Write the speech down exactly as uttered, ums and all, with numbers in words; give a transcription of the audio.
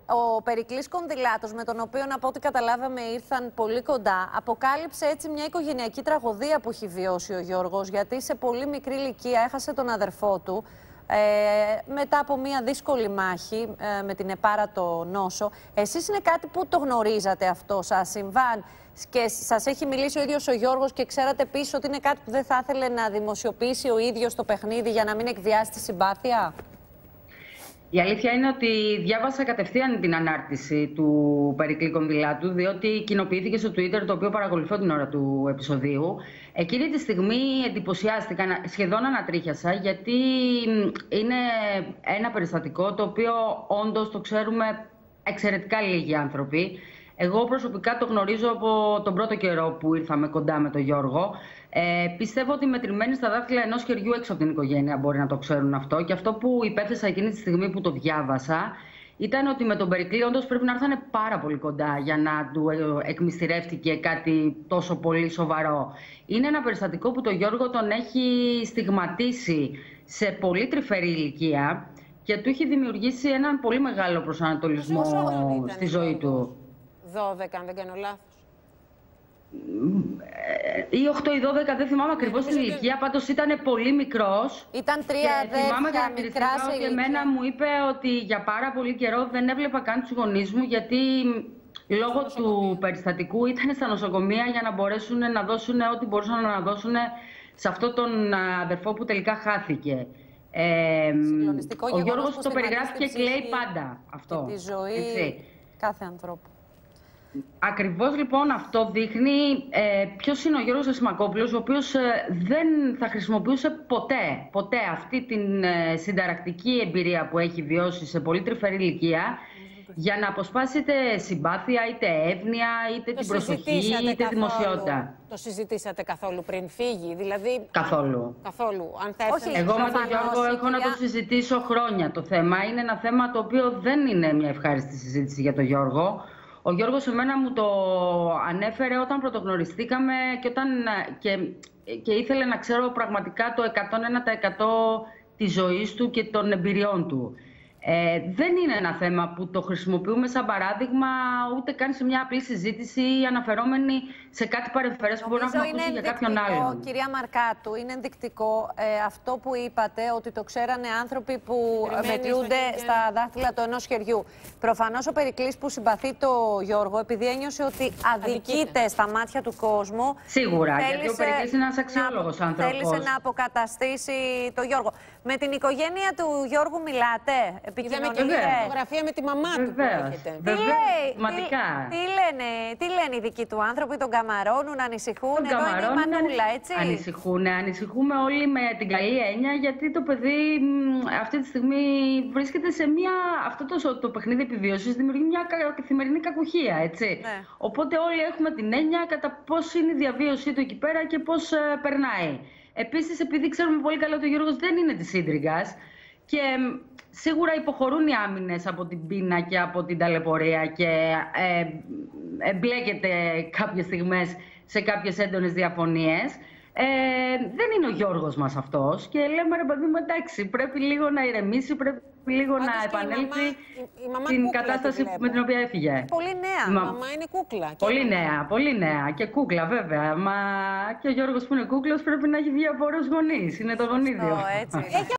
Ο Περικλής Κονδυλάτος, με τον οποίο από ό,τι καταλάβαμε ήρθαν πολύ κοντά, αποκάλυψε έτσι μια οικογενειακή τραγωδία που έχει βιώσει ο Γιώργος, γιατί σε πολύ μικρή ηλικία έχασε τον αδερφό του ε, μετά από μια δύσκολη μάχη ε, με την επάρατο νόσο. Εσείς είναι κάτι που το γνωρίζατε αυτό, σας συμβάν και σας έχει μιλήσει ο ίδιος ο Γιώργος και ξέρατε επίσης ότι είναι κάτι που δεν θα ήθελε να δημοσιοποιήσει ο ίδιος το παιχνίδι για να μην εκβιάσει τη συμπάθεια? Η αλήθεια είναι ότι διάβασα κατευθείαν την ανάρτηση του Περικλή Κονδυλάτου, διότι κοινοποιήθηκε στο Twitter, το οποίο παρακολουθώ την ώρα του επεισοδίου. Εκείνη τη στιγμή εντυπωσιάστηκα, σχεδόν ανατρίχιασα, γιατί είναι ένα περιστατικό το οποίο όντως το ξέρουμε εξαιρετικά λίγοι άνθρωποι. Εγώ προσωπικά το γνωρίζω από τον πρώτο καιρό που ήρθαμε κοντά με τον Γιώργο. Ε, πιστεύω ότι μετρημένοι στα δάχτυλα ενός χεριού έξω από την οικογένεια μπορεί να το ξέρουν αυτό. Και αυτό που υπέθεσα εκείνη τη στιγμή που το διάβασα ήταν ότι με τον Περικλή όντως πρέπει να έρθανε πάρα πολύ κοντά για να του εκμυστηρεύτηκε κάτι τόσο πολύ σοβαρό. Είναι ένα περιστατικό που τον Γιώργο τον έχει στιγματίσει σε πολύ τρυφερή ηλικία και του έχει δημιουργήσει έναν πολύ μεγάλο προσανατολισμό στη ζωή του. δώδεκα, αν δεν κάνω λάθος. Ή οκτώ ή δώδεκα, δεν θυμάμαι ακριβώς την ηλικία, πάντως ήταν πολύ μικρός. Ήταν τρία αδέρφια, μικρά σε ηλικία. Εμένα μου είπε ότι για πάρα πολύ καιρό δεν έβλεπα καν τους γονείς μου, γιατί λόγω του περιστατικού ήταν στα νοσοκομεία για να μπορέσουν να δώσουν ό,τι μπορούσαν να δώσουν σε αυτόν τον αδερφό που τελικά χάθηκε. Ε, ο Γιώργος το περιγράφει και κλαίει πάντα αυτό. Και τη ζωή έτσι. Κάθε ανθρώπου. Ακριβώς λοιπόν αυτό δείχνει ε, ποιος είναι ο Γιώργος Ασημακόπουλος, ο οποίος ε, δεν θα χρησιμοποιούσε ποτέ, ποτέ αυτή την ε, συνταρακτική εμπειρία που έχει βιώσει σε πολύ τρυφερή ηλικία για να αποσπάσει είτε συμπάθεια, είτε εύνοια, είτε το την προσοχή, είτε καθόλου, δημοσιότητα. Το συζητήσατε καθόλου πριν φύγει, δηλαδή... Καθόλου. Καθόλου. Αν θα Όχι, εγώ με τον Γιώργο έχω κυρία... να το συζητήσω χρόνια το θέμα. Είναι ένα θέμα το οποίο δεν είναι μια ευχάριστη συζήτηση για τον Γιώργο. Ο Γιώργος εμένα μου το ανέφερε όταν πρωτογνωριστήκαμε και, όταν, και, και ήθελε να ξέρω πραγματικά το εκατόν ένα τοις εκατό της ζωής του και των εμπειριών του. Ε, δεν είναι ένα θέμα που το χρησιμοποιούμε σαν παράδειγμα ούτε καν σε μια απλή συζήτηση ή αναφερόμενη σε κάτι παρεμφερές που μπορεί να έχουμε ακούσει για κάποιον άλλον. Κυρία Μαρκάτου, είναι ενδεικτικό ε, αυτό που είπατε, ότι το ξέρανε άνθρωποι που μετριούνται στα δάχτυλα του ενός χεριού. Προφανώς ο Περικλής που συμπαθεί το Γιώργο, επειδή ένιωσε ότι αδικείται στα μάτια του κόσμου. Σίγουρα, γιατί ο Περικλής είναι ένας αξιόλογος άνθρωπος. Θέλησε να αποκαταστήσει το Γιώργο. Με την οικογένεια του Γιώργου μιλάτε? Είδαμε και μια φωτογραφία με τη μαμά του που έχετε. Τι λέει, Ματικά. τι, τι, λένε, τι λένε οι δικοί του άνθρωποι, τον καμαρώνουν, ανησυχούν? Εδώ είναι η Μανούλα, έτσι. Ανησυχούν, ανησυχούμε όλοι με την καλή έννοια, γιατί το παιδί αυτή τη στιγμή βρίσκεται σε μια... Αυτό το, το παιχνίδι επιβίωσης δημιουργεί μια καθημερινή κακουχία, έτσι. Ναι. Οπότε όλοι έχουμε την έννοια κατά πώς είναι η διαβίωσή του εκεί πέρα και πώς ε, περνάει. Επίσης, επειδή ξέρουμε πολύ καλά ότι ο Γιώργος δεν είναι της Σύντριγκας και σίγουρα υποχωρούν οι άμυνες από την πείνα και από την ταλαιπωρία και ε, εμπλέκεται κάποιες στιγμές σε κάποιες έντονες διαφωνίες. Ε, δεν είναι ο Γιώργος μας αυτός και λέμε ρε παιδί μου, εντάξει, πρέπει λίγο να ηρεμήσει, πρέπει λίγο Άντως να επανέλθει η μαμά, η, η την κούκλα κατάσταση με την οποία έφυγε. Πολύ νέα. Η μαμά είναι κούκλα. Πολύ νέα, πολύ νέα και κούκλα βέβαια. Μα και ο Γιώργος που είναι κούκλος πρέπει να έχει βγει από ωραίους γονείς. Είναι το γονίδιο. Έτσι.